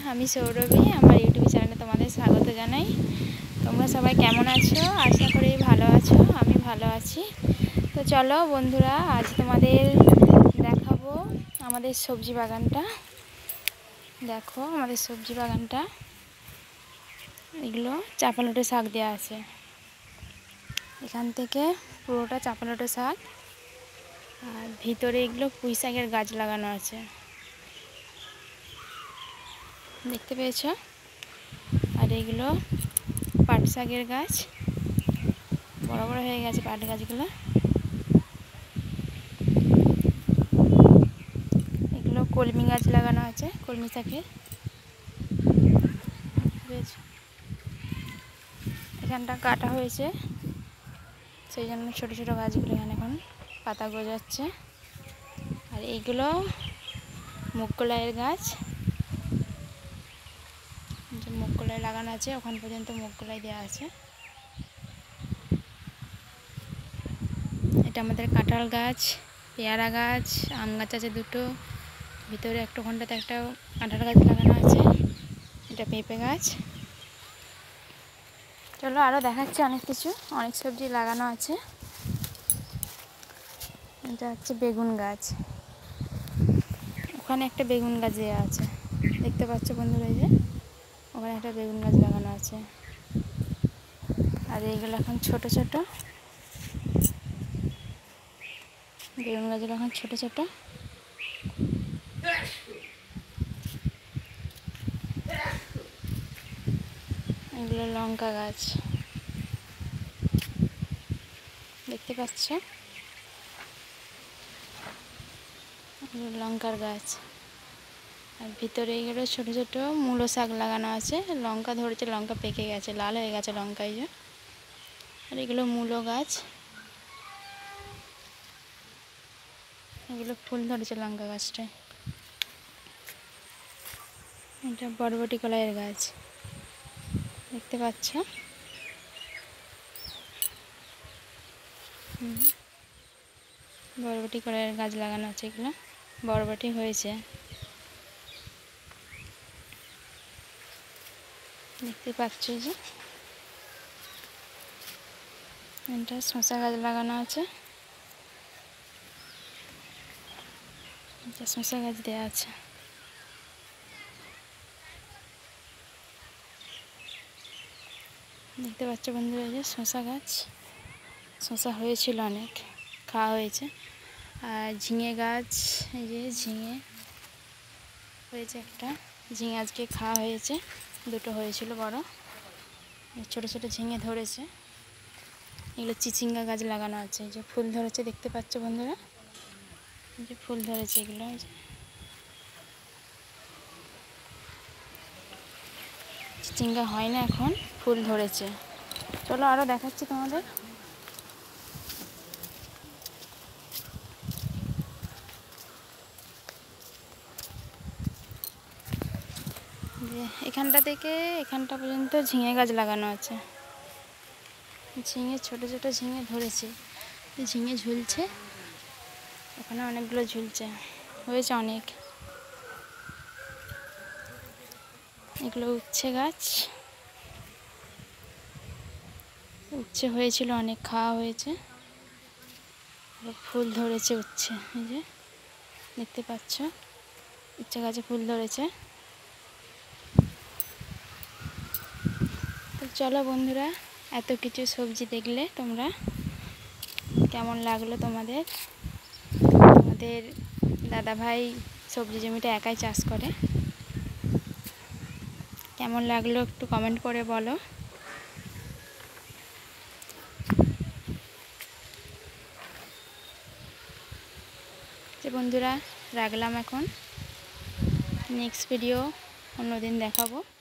আমি সৌরভী। আমার ইউটিউব চ্যানেলে তোমাদের স্বাগত জানাই। তোমরা সবাই কেমন আছো? আশা করি ভালো আছো। আমি ভালো আছি। তো চলো বন্ধুরা, আজ তোমাদের দেখাবো আমাদের সবজি বাগানটা। দেখো আমাদের সবজি বাগানটা, এগুলো চাপালোটে শাক দেওয়া আছে। এখান থেকে পুরোটা চাপালোটে শাক, আর ভিতরে এগুলো পুঁই শাকের গাছ লাগানো আছে, দেখতে পেয়েছো? আর এগুলো পাট শাকের গাছ, বড় বড় হয়ে গেছে পাট গাছগুলো। এগুলো কলমি গাছ লাগানো আছে, কলমি শাকের। এখানটা কাটা হয়েছে, সেই জন্য ছোটো ছোটো গাছগুলো এখানে এখন পাতা গজাচ্ছে। আর এইগুলো মুগ কলাইয়ের গাছ, যে মুগ কলাই লাগানো আছে, ওখান পর্যন্ত মুগ কলাই দেওয়া আছে। এটা আমাদের কাঁঠাল গাছ, পেয়ারা গাছ, আম গাছ আছে দুটো, ভিতরে একটা ঘন্টাতে একটা কাঁঠাল গাছ লাগানো আছে। এটা পেঁপে গাছ। চলো আরও দেখাচ্ছি অনেক কিছু, অনেক সবজি লাগানো আছে। এটা হচ্ছে বেগুন গাছ, ওখানে একটা বেগুন গাছ দেওয়া আছে, দেখতে পাচ্ছ বন্ধুরা? এই যে ওখানে একটা বেগুন গাছ লাগানো আছে। আর এইগুলো এখন ছোট ছোট বেগুন গাছগুলো, এখন ছোট ছোট। এগুলো লঙ্কা গাছ, দেখতে পাচ্ছ? এগুলো লঙ্কার গাছ। আর ভিতরে এগুলো ছোট ছোট মূলো শাক লাগানো আছে। লঙ্কা ধরেছে, লঙ্কা পেকে গেছে, লাল হয়ে গেছে লঙ্কা, এই যে। আর এগুলো মূলো গাছ, এগুলো ফুল ধরেছে লঙ্কা গাছটায়। এটা বরবটি কলাইয়ের গাছ, দেখতে পাচ্ছ? বরবটি কলাইয়ের গাছ লাগানো আছে, এগুলো বরবটি হয়েছে, দেখতে পাচ্ছ? যে এটা শসা গাছ লাগানো আছে, এটা শসা গাছ দেওয়া আছে। দেখতে পাচ্ছ বন্ধুরা? এই যে শসা গাছ, শসা হয়েছিল অনেক, খাওয়া হয়েছে। আর ঝিঙে গাছ, এই যে ঝিঙে হয়েছে একটা, ঝিঙে আজকে খাওয়া হয়েছে, দুটো হয়েছিল বড়। ছোট ছোট ঝিঙে ধরেছে। এগুলো চিচিঙ্গা গাছ লাগানো আছে, যে ফুল ধরেছে, দেখতে পাচ্ছ বন্ধুরা? এই যে ফুল ধরেছে এগুলো, এই যে চিচিঙ্গা হয় না এখন, ফুল ধরেছে। চলো আরও দেখাচ্ছি তোমাদের। এখানটা থেকে এখানটা পর্যন্ত ঝিঙে গাছ লাগানো আছে। ঝিঙে ছোট ছোট ঝিঙে ধরেছে, ঝিঙে ঝুলছে, ওখানে অনেকগুলো ঝুলছে, হয়েছে অনেক। এগুলো উচ্ছে গাছ, উচ্ছে হয়েছিল অনেক, খাওয়া হয়েছে, ফুল ধরেছে উচ্ছে, এই যে দেখতে পাচ্ছ? উচ্ছে গাছে ফুল ধরেছে। তো চলো বন্ধুরা, এত কিছু সবজি দেখলে তোমরা কেমন লাগলো তোমাদের? আমাদের দাদাভাই সবজি জমিটা একাই চাষ করে, কেমন লাগলো একটু কমেন্ট করে বলো। যে বন্ধুরা, রাখলাম এখন, নেক্সট ভিডিও অন্যদিন দেখাবো।